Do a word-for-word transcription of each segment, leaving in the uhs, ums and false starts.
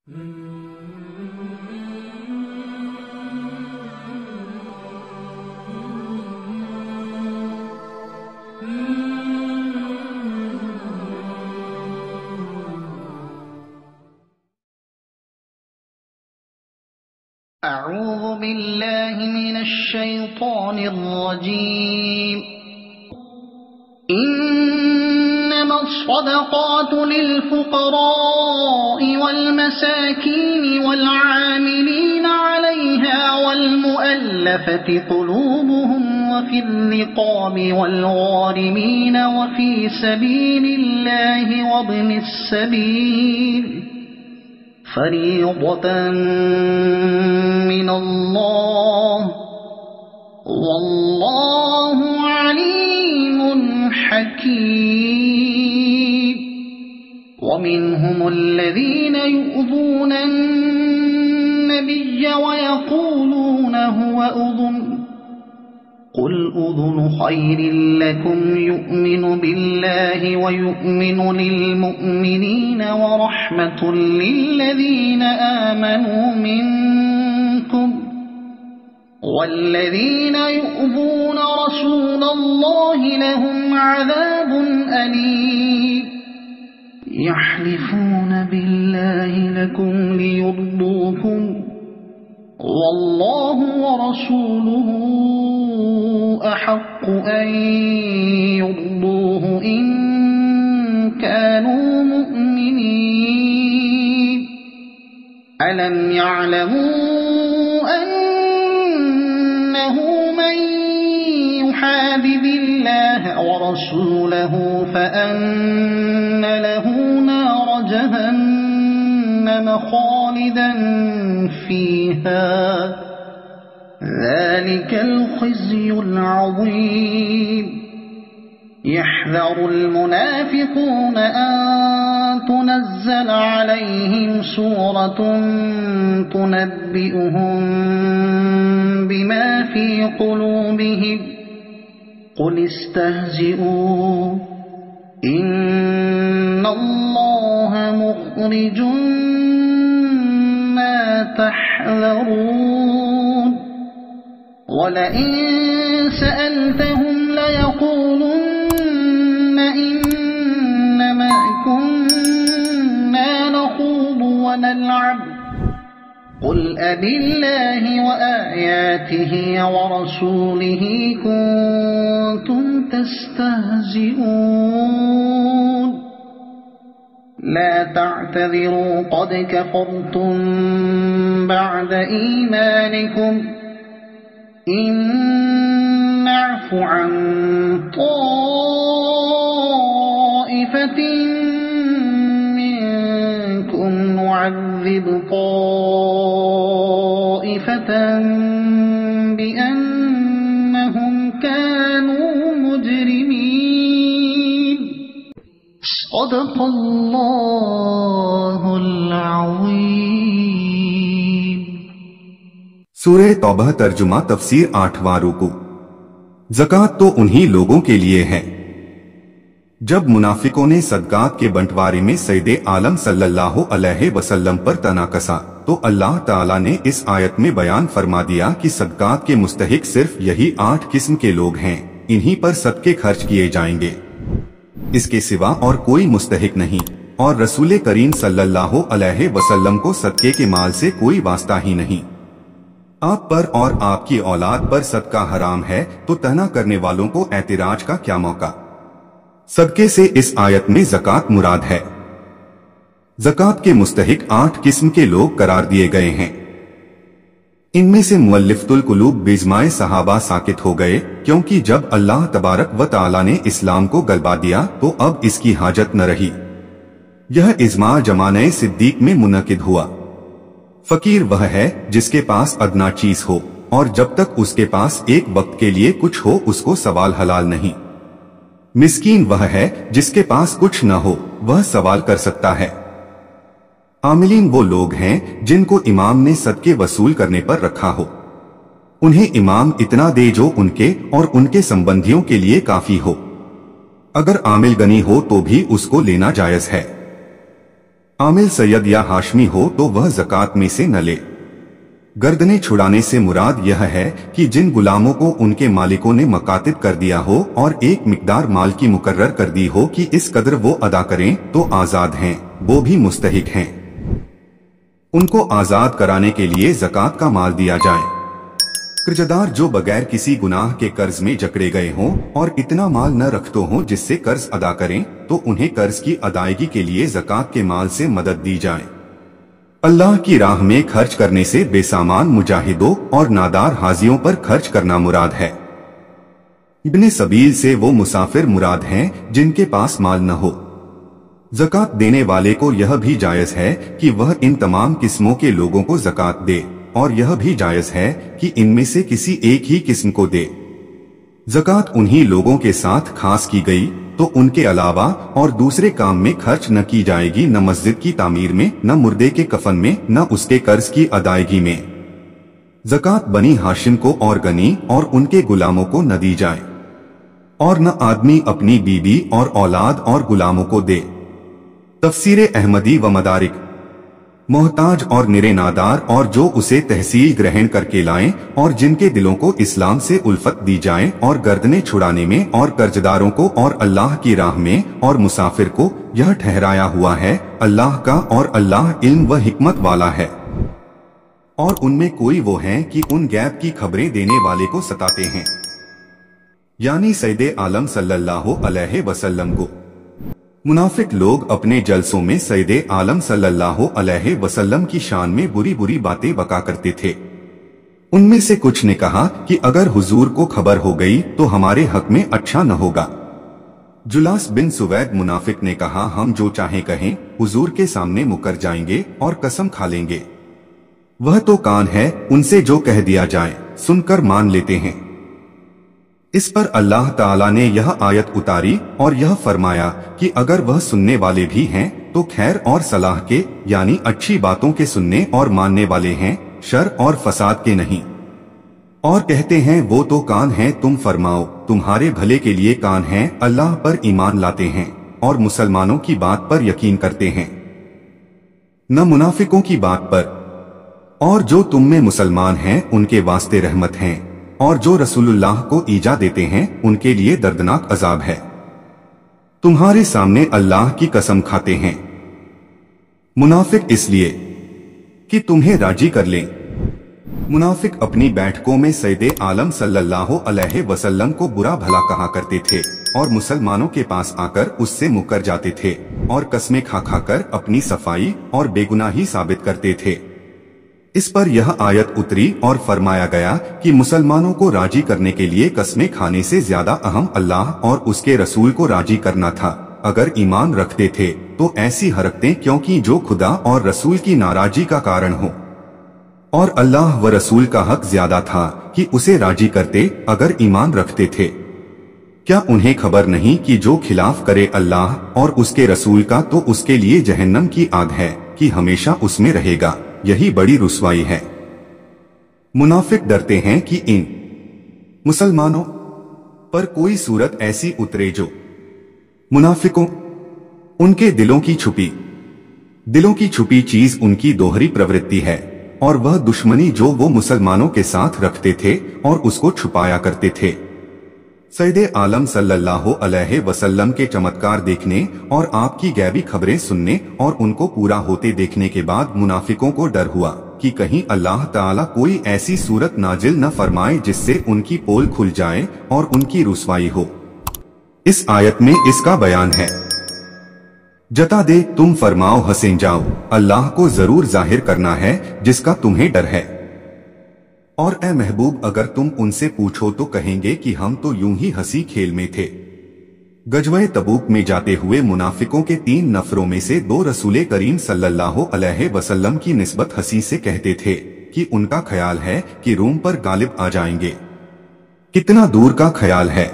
أعوذ بالله من الشيطان الرجيم إنما الصدقات للفقراء والمساكين والعاملين عليها والمؤلفة قلوبهم وفي الرقاب والغارمين وفي سبيل الله وابن السبيل فريضة من الله والله عليم حكيم ومنهم الذين يؤذون النبي ويقولون هو أذن قل أذن خير لكم يؤمن بالله ويؤمن للمؤمنين ورحمة للذين آمنوا منكم والذين يؤذون رسول الله لهم عذاب أليم يحلفون بالله لكم ليرضوكم والله ورسوله أحق أن يرضوه إن كانوا مؤمنين ألم يعلموا أنه من يحادد الله ورسوله فأن له نار جهنم خالدا فيها ذلك الخزي العظيم يحذر المنافقون أن تنزل عليهم سورة تنبئهم بما في قلوبهم قل استهزئوا إن الله مخرج ما تحذرون وَلَئِن سَأَلْتَهُمْ لَيَقُولُنَّ إِنَّمَا كُنَّا نَخُوضُ وَنَلْعَبُ قُلْ أَبِاللَّهِ وَآيَاتِهِ وَرَسُولِهِ كُنتُمْ تَسْتَهْزِئُونَ لا تعتذروا قد كفرتم بعد إيمانكم إن نعف عن طائفة منكم نعذب طائفة بأنهم كانوا مجرمين صدق اللہ العظیم۔ سورہ توبہ ترجمہ تفسیر آٹھواں رکوع۔ زکوٰۃ تو انہی لوگوں کے لیے ہے۔ جب منافقوں نے صدقات کے بنٹوارے میں سید عالم صلی اللہ علیہ وسلم پر تنا کسا تو اللہ تعالیٰ نے اس آیت میں بیان فرما دیا کہ صدقات کے مستحق صرف یہی آٹھ قسم کے لوگ ہیں، انہی پر صدقے خرچ کیے جائیں گے، اس کے سوا اور کوئی مستحق نہیں، اور رسول کریم صلی اللہ علیہ وسلم کو صدقے کے مال سے کوئی واسطہ ہی نہیں۔ آپ پر اور آپ کی اولاد پر صدقہ حرام ہے تو تنا کرنے والوں کو اعتراض کا کیا موقع؟ صدقے سے اس آیت میں زکوٰۃ مراد ہے۔ زکوٰۃ کے مستحق آٹھ قسم کے لوگ قرار دیے گئے ہیں۔ ان میں سے مؤلفۃ القلوب بإجماع صحابہ ساکت ہو گئے، کیونکہ جب اللہ تبارک و تعالی نے اسلام کو غلبہ دیا تو اب اس کی حاجت نہ رہی۔ یہ اجماع زمانۂ صدیق میں منعقد ہوا۔ فقیر وہ ہے جس کے پاس ادنا چیز ہو، اور جب تک اس کے پاس ایک وقت کے لیے کچھ ہو اس کو سوال حلال نہیں۔ مسکین وہ ہے جس کے پاس کچھ نہ ہو، وہ سوال کر سکتا ہے۔ عاملین وہ لوگ ہیں جن کو امام نے صدقے وصول کرنے پر رکھا ہو، انہیں امام اتنا دے جو ان کے اور ان کے سمبندھیوں کے لیے کافی ہو۔ اگر عامل غنی ہو تو بھی اس کو لینا جائز ہے۔ आमिल सैयद या हाशमी हो तो वह ज़कात में से न ले। गर्दनें छुड़ाने से मुराद यह है कि जिन गुलामों को उनके मालिकों ने मकातिब कर दिया हो और एक मिकदार माल की मुकर्रर कर दी हो कि इस कदर वो अदा करें तो आजाद हैं, वो भी मुस्तहिक हैं। उनको आजाद कराने के लिए ज़कात का माल दिया जाए। कर्जदार जो बगैर किसी गुनाह के कर्ज में जकड़े गए हों और इतना माल न रखते हों जिससे कर्ज अदा करें, तो उन्हें कर्ज की अदायगी के लिए ज़कात के माल से मदद दी जाए। अल्लाह की राह में खर्च करने से बेसामान मुजाहिदों और नादार हाजियों पर खर्च करना मुराद है। इब्ने सबील से वो मुसाफिर मुराद हैं जिनके पास माल न हो। ज़कात देने वाले को यह भी जायज़ है कि वह इन तमाम किस्मों के लोगों को ज़कात दे, और यह भी जायज़ है कि इनमें से किसी एक ही किस्म को दे। ज़कात उन्हीं लोगों के साथ खास की गई तो उनके अलावा और दूसरे काम में खर्च न की जाएगी, न मस्जिद की तामीर में, न मुर्दे के कफन में, न उसके कर्ज की अदायगी में। ज़कात बनी हाशिम को और गनी और उनके गुलामों को न दी जाए, और न आदमी अपनी बीबी और औलाद और गुलामों को दे। तफसीर अहमदी व मदारिक। मोहताज और निरे नादार और जो उसे तहसील ग्रहण करके लाएं और जिनके दिलों को इस्लाम से उल्फत दी जाए, और गर्दनें छुड़ाने में और कर्जदारों को और अल्लाह की राह में और मुसाफिर को यह ठहराया हुआ है अल्लाह का, और अल्लाह इल्म व हिकमत वाला है। और उनमें कोई वो हैं कि उन गैब की खबरें देने वाले को सताते हैं, यानी सैयदे आलम सल्लल्लाहु अलैहि वसल्लम को। मुनाफिक लोग अपने जलसों में सैयदे आलम सल्लल्लाहु अलैहि वसल्लम की शान में बुरी बुरी बातें बका करते थे। उनमें से कुछ ने कहा कि अगर हुजूर को खबर हो गई तो हमारे हक में अच्छा न होगा। जुलास बिन सुवैद मुनाफिक ने कहा, हम जो चाहे कहें, हुजूर के सामने मुकर जाएंगे और कसम खा लेंगे। वह तो कान है, उनसे जो कह दिया जाए सुनकर मान लेते हैं। इस पर अल्लाह ताला ने यह आयत उतारी और यह फरमाया कि अगर वह सुनने वाले भी हैं तो खैर और सलाह के, यानी अच्छी बातों के सुनने और मानने वाले हैं, शर और फसाद के नहीं। और कहते हैं वो तो कान हैं, तुम फरमाओ तुम्हारे भले के लिए कान हैं, अल्लाह पर ईमान लाते हैं और मुसलमानों की बात पर यकीन करते हैं, न मुनाफिकों की बात पर। और जो तुम में मुसलमान हैं उनके वास्ते रहमत हैं, और जो रसूलुल्लाह को ईजा देते हैं उनके लिए दर्दनाक अजाब है। तुम्हारे सामने अल्लाह की कसम खाते हैं मुनाफिक इसलिए कि तुम्हें राजी कर लें। मुनाफिक अपनी बैठकों में सैयदे आलम सल्लल्लाहु अलैहि वसल्लम को बुरा भला कहा करते थे और मुसलमानों के पास आकर उससे मुकर जाते थे और कस्में खा खाकर अपनी सफाई और बेगुनाही साबित करते थे। इस पर यह आयत उतरी और फरमाया गया कि मुसलमानों को राजी करने के लिए कस्में खाने से ज्यादा अहम अल्लाह और उसके रसूल को राजी करना था। अगर ईमान रखते थे तो ऐसी हरकतें क्योंकि जो खुदा और रसूल की नाराजी का कारण हो, और अल्लाह व रसूल का हक ज्यादा था कि उसे राजी करते अगर ईमान रखते थे। क्या उन्हें खबर नहीं कि जो खिलाफ करे अल्लाह और उसके रसूल का तो उसके लिए जहन्नम की आग है कि हमेशा उसमें रहेगा, यही बड़ी रुसवाई है। मुनाफिक डरते हैं कि इन मुसलमानों पर कोई सूरत ऐसी उतरे जो मुनाफिकों उनके दिलों की छुपी दिलों की छुपी चीज उनकी दोहरी प्रवृत्ति है, और वह दुश्मनी जो वो मुसलमानों के साथ रखते थे और उसको छुपाया करते थे। सैयदे आलम सल्लल्लाहु अलैहि वसल्लम के चमत्कार देखने और आपकी गैबी खबरें सुनने और उनको पूरा होते देखने के बाद मुनाफिकों को डर हुआ कि कहीं अल्लाह ताला कोई ऐसी सूरत नाजिल न फरमाए जिससे उनकी पोल खुल जाए और उनकी रुसवाई हो। इस आयत में इसका बयान है, जता दे तुम फरमाओ हंसे जाओ, अल्लाह को जरूर जाहिर करना है जिसका तुम्हें डर है। और ए महबूब अगर तुम उनसे पूछो तो कहेंगे कि हम तो यूं ही हंसी खेल में थे। गजवे तबूक में जाते हुए मुनाफिकों के तीन नफरों में से दो रसूले करीम सल्लल्लाहु अलैहि वसल्लम की निस्बत हंसी से कहते थे कि उनका ख्याल है कि रूम पर गालिब आ जाएंगे। कितना दूर का ख्याल है।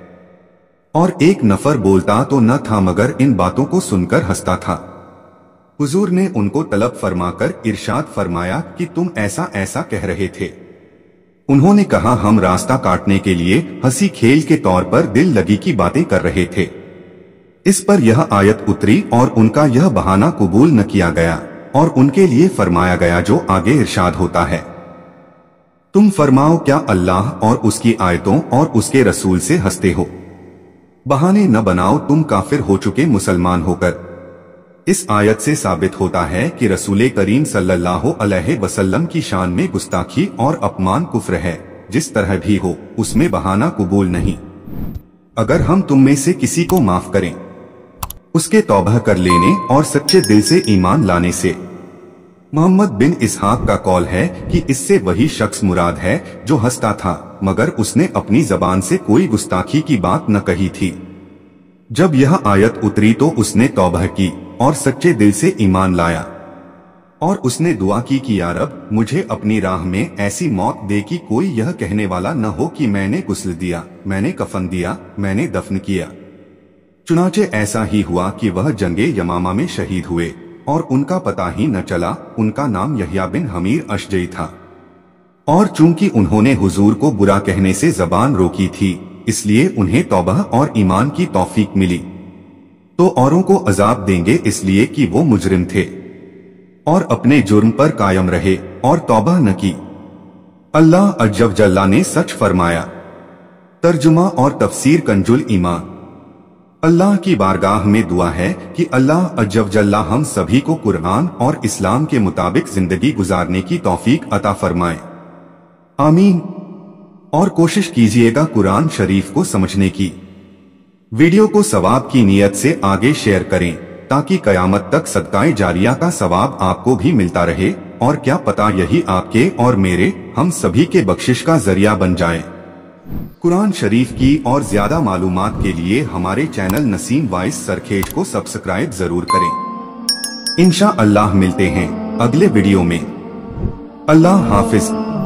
और एक नफर बोलता तो न था मगर इन बातों को सुनकर हंसता था। हुजूर ने उनको तलब फरमाकर इरशाद फरमाया कि तुम ऐसा ऐसा कह रहे थे। उन्होंने कहा हम रास्ता काटने के लिए हंसी खेल के तौर पर दिल लगी की बातें कर रहे थे। इस पर यह आयत उतरी और उनका यह बहाना कबूल न किया गया और उनके लिए फरमाया गया जो आगे इरशाद होता है, तुम फरमाओ क्या अल्लाह और उसकी आयतों और उसके रसूल से हंसते हो? बहाने न बनाओ तुम काफिर हो चुके मुसलमान होकर। इस आयत से साबित होता है कि रसूल करीम सल्लल्लाहु अलैहि वसल्लम की शान में गुस्ताखी और अपमान कुफ्र है, जिस तरह भी हो उसमें बहाना कबूल नहीं। अगर हम तुम में से किसी को माफ करें उसके तौबा कर लेने और सच्चे दिल से ईमान लाने से। मोहम्मद बिन इसहाक का कौल है कि इससे वही शख्स मुराद है जो हंसता था, मगर उसने अपनी जबान से कोई गुस्ताखी की बात न कही थी। जब यह आयत उतरी तो उसने तौबा की और सच्चे दिल से ईमान लाया और उसने दुआ की कि या रब, मुझे अपनी राह में ऐसी मौत दे कि कोई यह कहने वाला न हो कि मैंने गुस्ल दिया, मैंने कफन दिया, मैंने दफन किया। चुनाचे ऐसा ही हुआ कि वह जंगे यमामा में शहीद हुए और उनका पता ही न चला। उनका नाम यहया बिन हमीर अशजई था और चूंकि उन्होंने हुजूर को बुरा कहने से जबान रोकी थी, इसलिए उन्हें तौबा और ईमान की तौफीक मिली। तो औरों को अजाब देंगे इसलिए कि वो मुजरिम थे और अपने जुर्म पर कायम रहे और तौबा न की। अल्लाह अज्जव जल्ला ने सच फरमाया। तर्जुमा और तफसीर कंजुल ईमान। अल्लाह की बारगाह में दुआ है कि अल्लाह अज्जव जल्ला हम सभी को कुरान और इस्लाम के मुताबिक जिंदगी गुजारने की तौफीक अता फरमाए, आमीन। और कोशिश कीजिएगा कुरान शरीफ को समझने की। वीडियो को सवाब की नियत से आगे शेयर करें ताकि कयामत तक सदकाए जारिया का सवाब आपको भी मिलता रहे और क्या पता यही आपके और मेरे, हम सभी के बख्शिश का जरिया बन जाए। कुरान शरीफ की और ज्यादा मालूमात के लिए हमारे चैनल नसीम वॉइस सरखेज को सब्सक्राइब जरूर करें। इंशा अल्लाह मिलते हैं अगले वीडियो में। अल्लाह हाफिज।